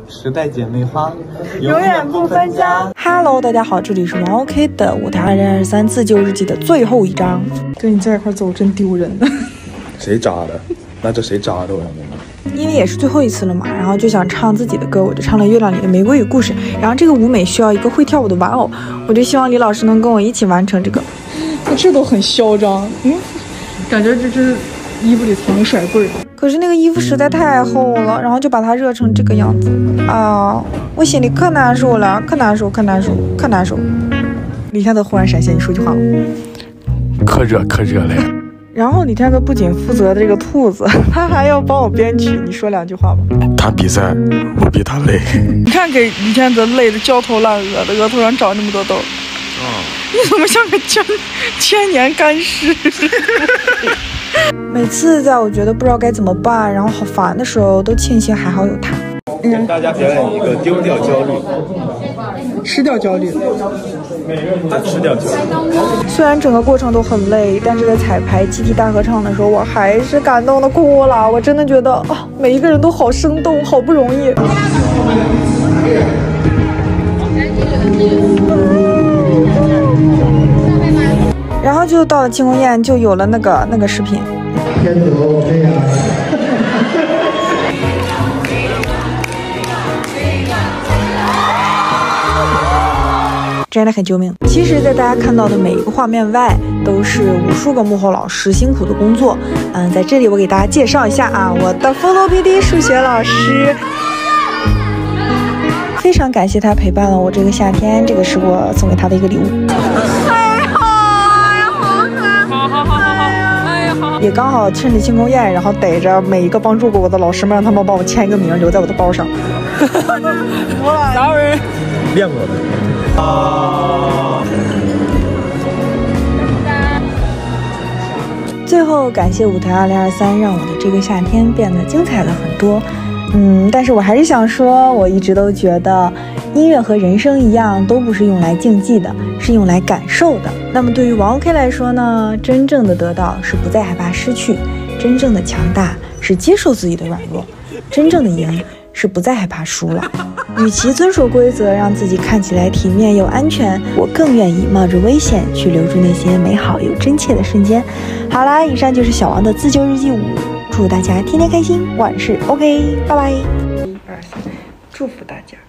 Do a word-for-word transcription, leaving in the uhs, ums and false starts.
时代姐妹花， 永远不分家。Hello， 大家好，这里是王 OK 的舞台二零二三自救日记的最后一章。跟你在一块走真丢人。 谁扎的？那这谁扎的我？ 因为也是最后一次了嘛，然后就想唱自己的歌，我就唱了《月亮里的玫瑰与故事》。然后这个舞美需要一个会跳舞的玩偶，我就希望李老师能跟我一起完成这个。他这都很嚣张，嗯，感觉这是衣服里藏个甩棍儿。可是那个衣服实在太厚了，然后就把它热成这个样子啊！我心里可难受了，可难受，可难受，可难受。李天泽忽然闪现，你说句话吧。 可热可热了。 然后李天泽不仅负责这个兔子，他还要帮我编曲。你说两句话吧。 他比赛，我比他累。 你看给李天泽累得焦头烂额的，额头上长那么多痘。 嗯， 你怎么像个千千年干尸？每次在我觉得不知道该怎么办，然后好烦的时候，都庆幸还好有他。 给大家表演一个丢掉焦虑， 吃掉焦虑， 再吃掉焦虑。 虽然整个过程都很累，但是在彩排集体大合唱的时候，我还是感动的哭了。我真的觉得啊，每一个人都好生动，好不容易。然后就到了庆功宴，就有了那个那个视频。天怎么 OK 啊？真的很救命。其实，在大家看到的每一个画面外，都是无数个幕后老师辛苦的工作。嗯，在这里我给大家介绍一下啊，我的 Photo P D 数学老师。非常感谢他陪伴了我这个夏天，这个是我送给他的一个礼物。也刚好趁着庆功宴，然后逮着每一个帮助过我的老师们，让他们帮我签一个名，留在我的包上。Sorry， 练过的。啊。 最后感谢舞台二零二三，让我的这个夏天变得精彩了很多。嗯，但是我还是想说，我一直都觉得音乐和人生一样，都不是用来竞技的，是用来感受的。那么对于王 OK 来说呢，真正的得到是不再害怕失去，真正的强大是接受自己的软弱，真正的赢是不再害怕输了。与其遵守规则让自己看起来体面又安全，我更愿意冒着危险去留住那些美好又真切的瞬间。好啦，以上就是小王的自救日记五，祝大家天天开心，万事 OK， 拜拜。一二三，祝福大家。